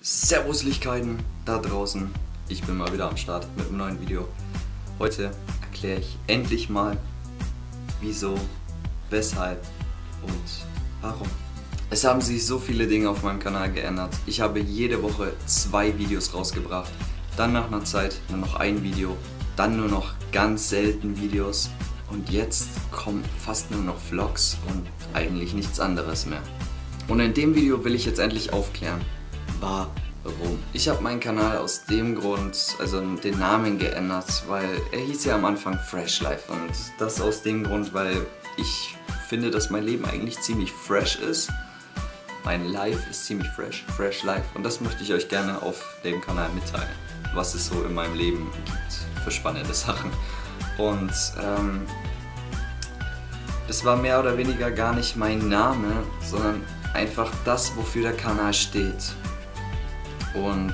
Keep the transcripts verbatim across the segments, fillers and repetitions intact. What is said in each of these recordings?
Servuslichkeiten da draußen, ich bin mal wieder am Start mit einem neuen Video. Heute erkläre ich endlich mal, wieso, weshalb und warum. Es haben sich so viele Dinge auf meinem Kanal geändert. Ich habe jede Woche zwei Videos rausgebracht, dann nach einer Zeit nur noch ein Video, dann nur noch ganz selten Videos und jetzt kommen fast nur noch Vlogs und eigentlich nichts anderes mehr. Und in dem Video will ich jetzt endlich aufklären, warum. Ich habe meinen Kanal aus dem Grund, also den Namen geändert, weil er hieß ja am Anfang Fresh Life und das aus dem Grund, weil ich finde, dass mein Leben eigentlich ziemlich fresh ist. Mein Life ist ziemlich fresh, Fresh Life, und das möchte ich euch gerne auf dem Kanal mitteilen, was es so in meinem Leben gibt für spannende Sachen. Und ähm, das war mehr oder weniger gar nicht mein Name, sondern einfach das, wofür der Kanal steht. Und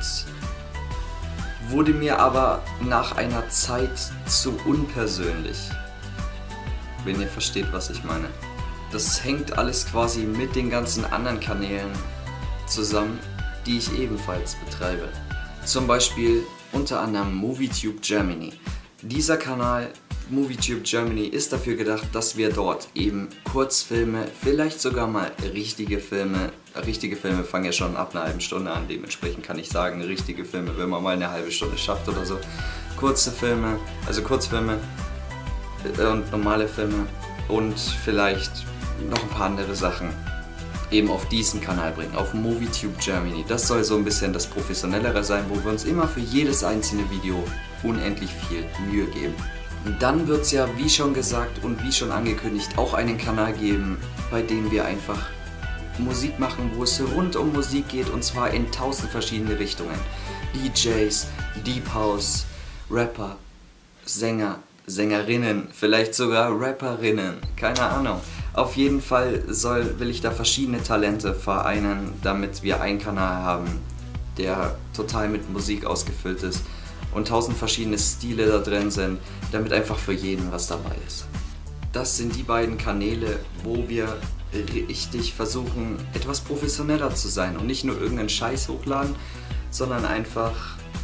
wurde mir aber nach einer Zeit zu unpersönlich, wenn ihr versteht, was ich meine. Das hängt alles quasi mit den ganzen anderen Kanälen zusammen, die ich ebenfalls betreibe. Zum Beispiel unter anderem MovieTube Germany. Dieser Kanal MovieTube Germany ist dafür gedacht, dass wir dort eben Kurzfilme, vielleicht sogar mal richtige Filme, richtige Filme fangen ja schon ab einer halben Stunde an, dementsprechend kann ich sagen, richtige Filme, wenn man mal eine halbe Stunde schafft oder so. Kurze Filme, also Kurzfilme und normale Filme und vielleicht noch ein paar andere Sachen eben auf diesen Kanal bringen, auf MovieTube Germany. Das soll so ein bisschen das Professionellere sein, wo wir uns immer für jedes einzelne Video unendlich viel Mühe geben. Und dann wird es ja, wie schon gesagt und wie schon angekündigt, auch einen Kanal geben, bei dem wir einfach Musik machen, wo es rund um Musik geht, und zwar in tausend verschiedene Richtungen. D Js, Deep House, Rapper, Sänger, Sängerinnen, vielleicht sogar Rapperinnen, keine Ahnung. Auf jeden Fall soll, will ich da verschiedene Talente vereinen, damit wir einen Kanal haben, der total mit Musik ausgefüllt ist und tausend verschiedene Stile da drin sind, damit einfach für jeden was dabei ist. Das sind die beiden Kanäle, wo wir richtig versuchen, etwas professioneller zu sein und nicht nur irgendeinen Scheiß hochladen, sondern einfach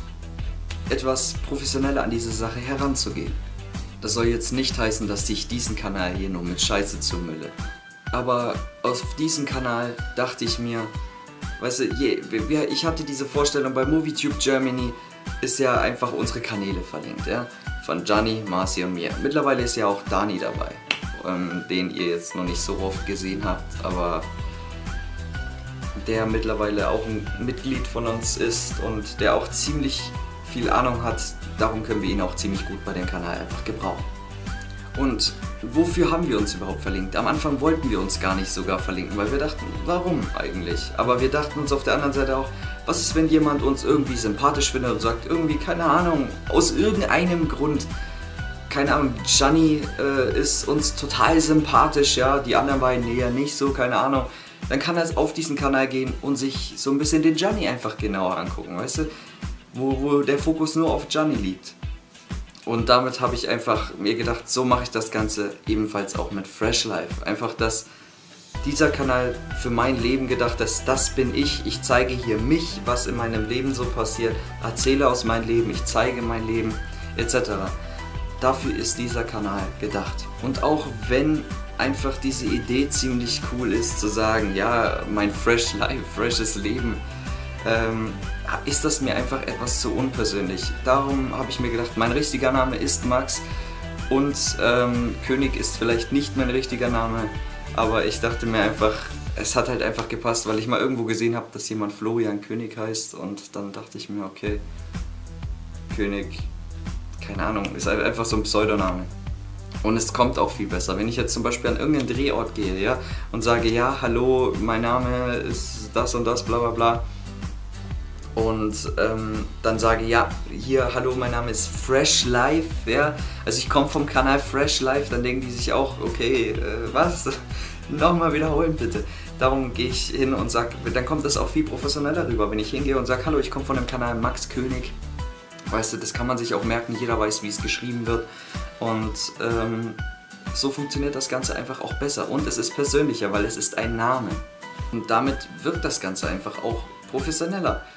etwas professioneller an diese Sache heranzugehen. Das soll jetzt nicht heißen, dass ich diesen Kanal hier nur mit Scheiße zumülle. Aber auf diesem Kanal dachte ich mir, weißt du, je, ich hatte diese Vorstellung, bei MovieTube Germany ist ja einfach unsere Kanäle verlinkt, ja? Von Gianni, Marci und mir. Mittlerweile ist ja auch Dani dabei, ähm, den ihr jetzt noch nicht so oft gesehen habt, aber der mittlerweile auch ein Mitglied von uns ist und der auch ziemlich viel Ahnung hat. Darum können wir ihn auch ziemlich gut bei dem Kanal einfach gebrauchen. Und wofür haben wir uns überhaupt verlinkt? Am Anfang wollten wir uns gar nicht sogar verlinken, weil wir dachten, warum eigentlich? Aber wir dachten uns auf der anderen Seite auch, was ist, wenn jemand uns irgendwie sympathisch findet und sagt, irgendwie, keine Ahnung, aus irgendeinem Grund, keine Ahnung, Gianni äh, ist uns total sympathisch, ja, die anderen beiden eher nicht so, keine Ahnung. Dann kann er auf diesen Kanal gehen und sich so ein bisschen den Gianni einfach genauer angucken, weißt du? Wo, wo der Fokus nur auf Gianni liegt. Und damit habe ich einfach mir gedacht, so mache ich das Ganze ebenfalls auch mit Fresh Life. Einfach, dass dieser Kanal für mein Leben gedacht ist, das bin ich. Ich zeige hier mich, was in meinem Leben so passiert, erzähle aus meinem Leben, ich zeige mein Leben, et cetera. Dafür ist dieser Kanal gedacht. Und auch wenn einfach diese Idee ziemlich cool ist, zu sagen, ja, mein Fresh Life, freshes Leben, ähm, ist das mir einfach etwas zu unpersönlich. Darum habe ich mir gedacht, mein richtiger Name ist Max und ähm, König ist vielleicht nicht mein richtiger Name, aber ich dachte mir einfach, es hat halt einfach gepasst, weil ich mal irgendwo gesehen habe, dass jemand Florian König heißt, und dann dachte ich mir, okay, König, keine Ahnung, ist einfach so ein Pseudoname. Und es kommt auch viel besser. Wenn ich jetzt zum Beispiel an irgendeinen Drehort gehe, ja, und sage, ja, hallo, mein Name ist das und das, bla bla bla, und ähm, dann sage, ja, hier, hallo, mein Name ist Fresh Life, ja, also ich komme vom Kanal Fresh Life, dann denken die sich auch, okay, äh, was, nochmal wiederholen bitte. Darum gehe ich hin und sage, dann kommt das auch viel professioneller rüber, wenn ich hingehe und sage, hallo, ich komme von dem Kanal Max König, weißt du, das kann man sich auch merken, jeder weiß, wie es geschrieben wird, und ähm, so funktioniert das Ganze einfach auch besser, und es ist persönlicher, weil es ist ein Name, und damit wirkt das Ganze einfach auch professioneller.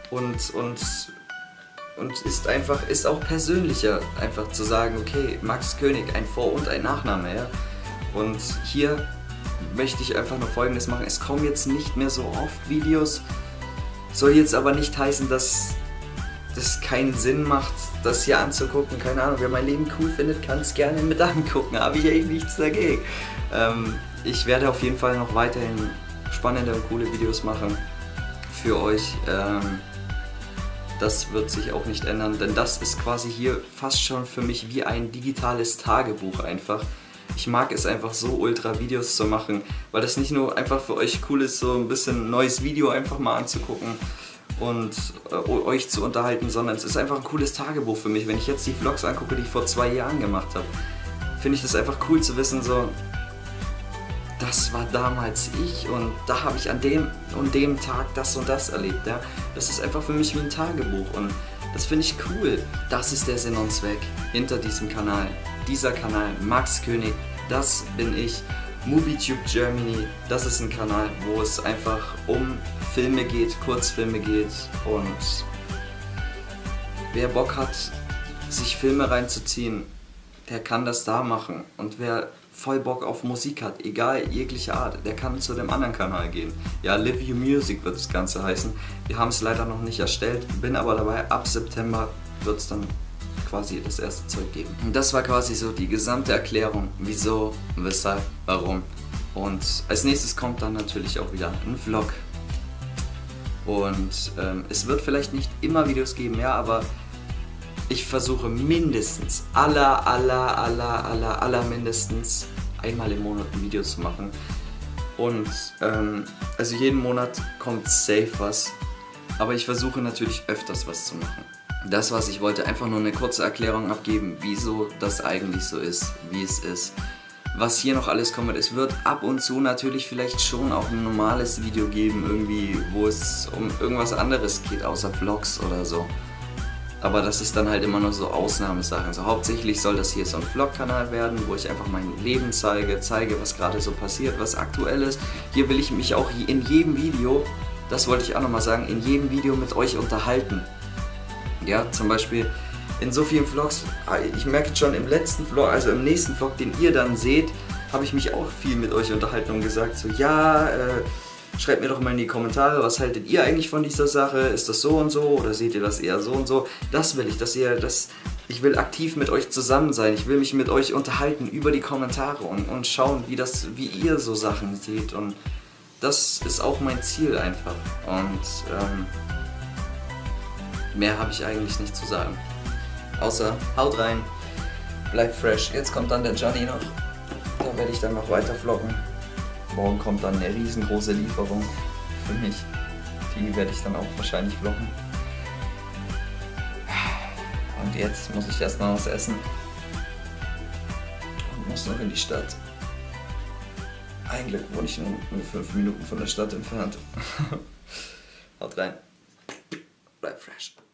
und, und, und ist einfach, ist auch persönlicher, einfach zu sagen, okay, Max König, ein Vor- und ein Nachname, ja. Und hier möchte ich einfach nur Folgendes machen, es kommen jetzt nicht mehr so oft Videos, soll jetzt aber nicht heißen, dass das keinen Sinn macht, das hier anzugucken, keine Ahnung, wer mein Leben cool findet, kann es gerne mit angucken, habe ich echt nichts dagegen. Ähm, ich werde auf jeden Fall noch weiterhin spannende und coole Videos machen für euch. Ähm, das wird sich auch nicht ändern, denn das ist quasi hier fast schon für mich wie ein digitales Tagebuch einfach. Ich mag es einfach so ultra Videos zu machen, weil das nicht nur einfach für euch cool ist, so ein bisschen neues Video einfach mal anzugucken und äh, euch zu unterhalten, sondern es ist einfach ein cooles Tagebuch für mich. Wenn ich jetzt die Vlogs angucke, die ich vor zwei Jahren gemacht habe, finde ich das einfach cool zu wissen, so, das war damals ich und da habe ich an dem und dem Tag das und das erlebt. Ja? Das ist einfach für mich wie ein Tagebuch und das finde ich cool. Das ist der Sinn und Zweck hinter diesem Kanal. Dieser Kanal, Max König, das bin ich. MovieTube Germany, das ist ein Kanal, wo es einfach um Filme geht, Kurzfilme geht und wer Bock hat, sich Filme reinzuziehen, der kann das da machen und wer voll Bock auf Musik hat, egal jeglicher Art, der kann zu dem anderen Kanal gehen. Ja, Live Your Music wird das Ganze heißen. Wir haben es leider noch nicht erstellt, bin aber dabei, ab September wird es dann quasi das erste Zeug geben. Und das war quasi so die gesamte Erklärung, wieso, weshalb, warum. Und als nächstes kommt dann natürlich auch wieder ein Vlog. Und ähm, es wird vielleicht nicht immer Videos geben, ja, aber ich versuche mindestens, aller, aller, aller, aller, aller mindestens einmal im Monat ein Video zu machen. Und ähm, also jeden Monat kommt safe was, aber ich versuche natürlich öfters was zu machen. Das, was ich wollte, einfach nur eine kurze Erklärung abgeben, wieso das eigentlich so ist, wie es ist. Was hier noch alles kommt, es wird ab und zu natürlich vielleicht schon auch ein normales Video geben, irgendwie, wo es um irgendwas anderes geht, außer Vlogs oder so. Aber das ist dann halt immer nur so Ausnahmesachen. Also hauptsächlich soll das hier so ein Vlog-Kanal werden, wo ich einfach mein Leben zeige, zeige, was gerade so passiert, was aktuell ist. Hier will ich mich auch in jedem Video, das wollte ich auch nochmal sagen, in jedem Video mit euch unterhalten. Ja, zum Beispiel in so vielen Vlogs, ich merke schon im letzten Vlog, also im nächsten Vlog, den ihr dann seht, habe ich mich auch viel mit euch unterhalten und gesagt so, ja, äh, schreibt mir doch mal in die Kommentare, was haltet ihr eigentlich von dieser Sache, ist das so und so oder seht ihr das eher so und so, das will ich, dass ihr, das, ich will aktiv mit euch zusammen sein, ich will mich mit euch unterhalten über die Kommentare und, und schauen, wie, das, wie ihr so Sachen seht und das ist auch mein Ziel einfach und ähm, mehr habe ich eigentlich nicht zu sagen. Außer, haut rein, bleibt fresh. Jetzt kommt dann der Johnny noch. Da werde ich dann noch weiter vloggen. Morgen kommt dann eine riesengroße Lieferung für mich. Die werde ich dann auch wahrscheinlich vloggen. Und jetzt muss ich erstmal was essen. Und muss noch in die Stadt. Eigentlich wohne ich nur, nur fünf Minuten von der Stadt entfernt. Haut rein. Bleib fresh.